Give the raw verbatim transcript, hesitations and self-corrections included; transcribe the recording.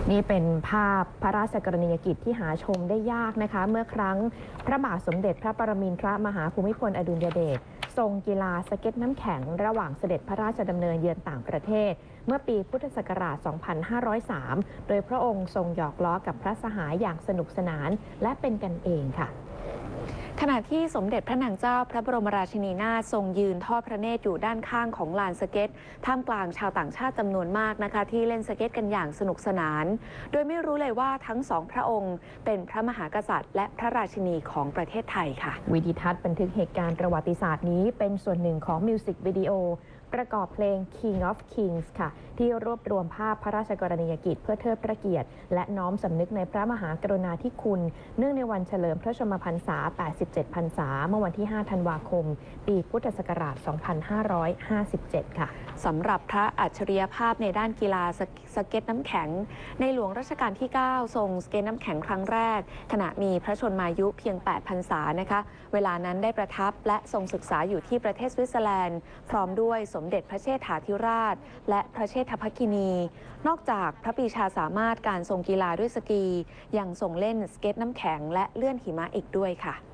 นี่เป็นภาพพระราชกรณียกิจที่หาชมได้ยากนะคะเมื่อครั้งพระบาทสมเด็จพระปรมินทรมหาภูมิพลอดุลยเดชทรงกีฬาสเก็ตน้ำแข็งระหว่างเสด็จพระราชดำเนินเยือนต่างประเทศเมื่อปีพุทธศักราช สองพันห้าร้อยสาม โดยพระองค์ทรงหยอกล้อกับพระสหายอย่างสนุกสนานและเป็นกันเองค่ะขณะที่สมเด็จพระนางเจ้าพระบรมราชินีนาถทรงยืนทอดพระเนตรอยู่ด้านข้างของลานสเก็ตท่ามกลางชาวต่างชาติจำนวนมากนะคะที่เล่นสเก็ตกันอย่างสนุกสนานโดยไม่รู้เลยว่าทั้งสองพระองค์เป็นพระมหากษัตริย์และพระราชินีของประเทศไทยค่ะวิดีทัศน์บันทึกเหตุการณ์ประวัติศาสตร์นี้เป็นส่วนหนึ่งของมิวสิกวิดีโอประกอบเพลง King of Kings ค่ะที่รวบรวมภาพพระราชกรณียกิจเพื่อเทิดพระเกียรติและน้อมสำนึกในพระมหากรุณาธิคุณเนื่องในวันเฉลิมพระชนมพรรษา แปดสิบเจ็ด พรรษาเมื่อวันที่ ห้า ธันวาคม ปีพุทธศักราช สองพันห้าร้อยห้าสิบเจ็ด ค่ะสำหรับพระอัจฉริยภาพในด้านกีฬาสเก็ตน้ำแข็งในหลวงรัชกาลที่ เก้า ทรงสเก็ตน้ำแข็งครั้งแรกขณะมีพระชนมายุเพียง แปด พรรษานะคะเวลานั้นได้ประทับและทรงศึกษาอยู่ที่ประเทศสวิตเซอร์แลนด์พร้อมด้วยสมเด็จพระเชษฐาธิราชและพระเชษฐภคินีนอกจากพระปรีชาสามารถการทรงกีฬาด้วยสกียังทรงเล่นสเก็ตน้ำแข็งและเลื่อนหิมะอีกด้วยค่ะ